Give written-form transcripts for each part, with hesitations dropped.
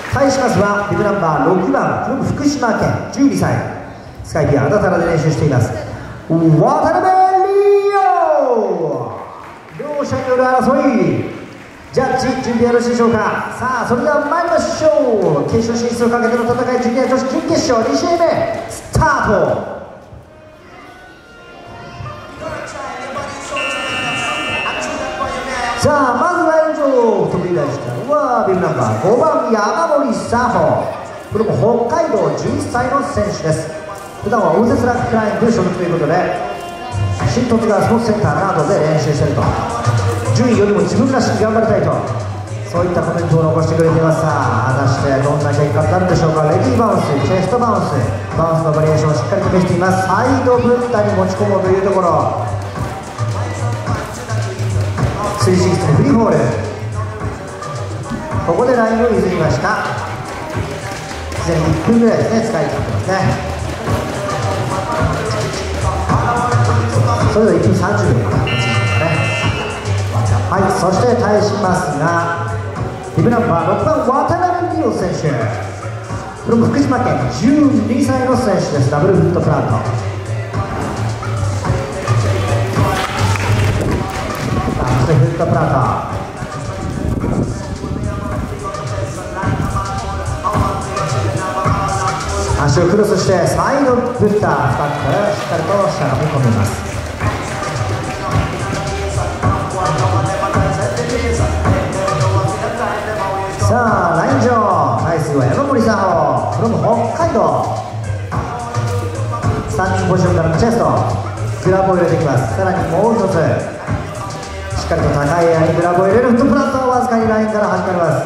対しますはビブナンバー6番from福島県12歳スカイピアあだたらで練習しています渡辺リオ。両者による争い、ジャッジ準備よろしいでしょうか。さあそれでは参りましょう。決勝進出をかけての戦い、ジュニア女子準決勝2試合目スタート。さあまず第1条得意第1弾はビブナンバー5番山森沙穂。これも北海道11歳の選手です。普段はオーゼスラックライン部所属ということで新十津川スポーツセンターなどで練習していると、順位よりも自分らしく頑張りたいと、そういったコメントを残してくれています。さあ果たしてどんな結果になるでしょうか。レディーバウンス、チェストバウンス、バウンスのバリエーションをしっかりと見せています。サイドブッダに持ち込もうというところ、360のフリーボール、ここでラインを譲りました。すでに1分ぐらいですね、使い切ってますね。それでは1分30秒かかってますね。はい、そして対しますがビブナンバー6番渡辺美桜選手、これも福島県12歳の選手です。ダブルフットプラント、そしてフットプラント、足をクロスしてサイドブッター、深くからしっかりとしゃがみ込みます。さあライン上、対するは山森沙穂、これも北海道3人ポジションからのチェスト、グラブを入れてきます。さらにもう一つしっかりと高いエアにグラブを入れるフットプラント、わずかにラインから弾かれます。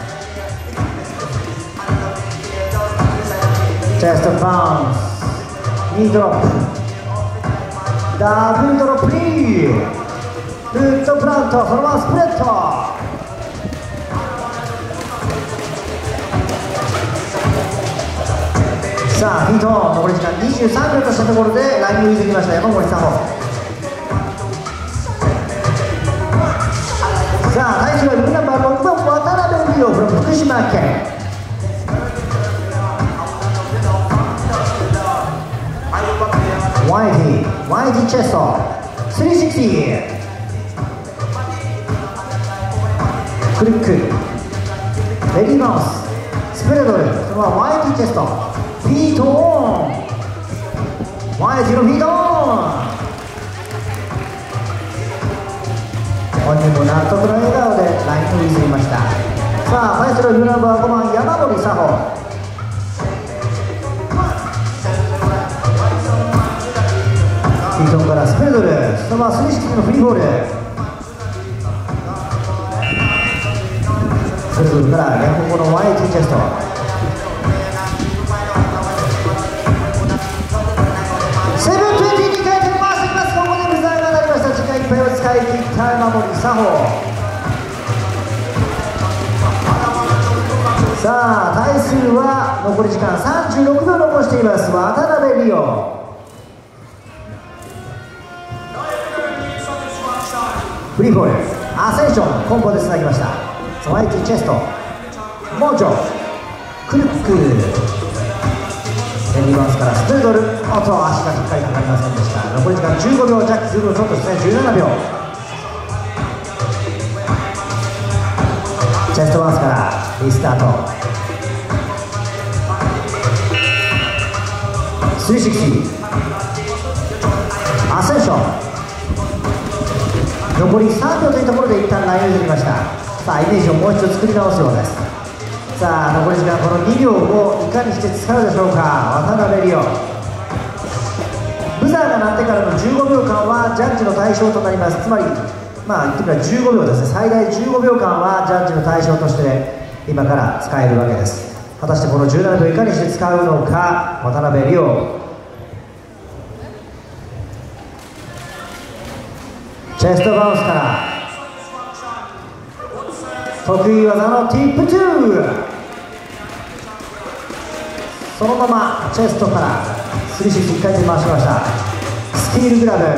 チェストバウンス、ニードロップ、ダブルドロップリー、フットプラント、そのままスプレッド。さあヒート残り時間23秒としたところでラインを入れてきました山森沙穂。さあ対するはビブナンバー6番渡辺美桜、福島県。ワイティチェスト360、クリック、レディーバウンス、スプレドル、そのままワイティチェスト、フィートオン、ワイティのフィートオン、本人も納得の笑顔でラインを譲りました。さあ対するビブナンバー5番山森沙穂、フィートンからスプレドル、そのまま360のフリーボール、スプレドルから逆方向のワイティチェスト、720に回転回してきます。ここでブザーが鳴りました。時間いっぱいを使い切った山森沙穂。さあ対するは残り時間36秒残しています渡辺リオ。フリーボール、アセンション、コンボでつなぎました。ワイティチェスト、モージョ、クルック、レディーバウンスからスプレドル、足がしっかりかかりませんでした。残り時間15秒、ジャック15秒ちょっとですね、17秒。チェストバウンスからリスタート、360、アセンション、残り3秒というところで一旦ラインを譲りました。さあイメージをもう一度作り直すようです。さあ残り時間この2秒をいかにして使うでしょうか渡辺リオ。ブザーが鳴ってからの15秒間はジャッジの対象となります。つまり言ってみれば15秒ですね。最大15秒間はジャッジの対象として今から使えるわけです。果たしてこの17秒いかにして使うのか渡辺リオ。チェストバウンスから得意技のティップ2、そのままチェストから360 1回転回しました。スティールグラブ、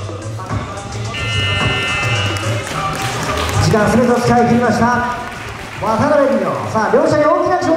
時間全てを使い切りました。 渡辺美濃、さあ両者に大きな力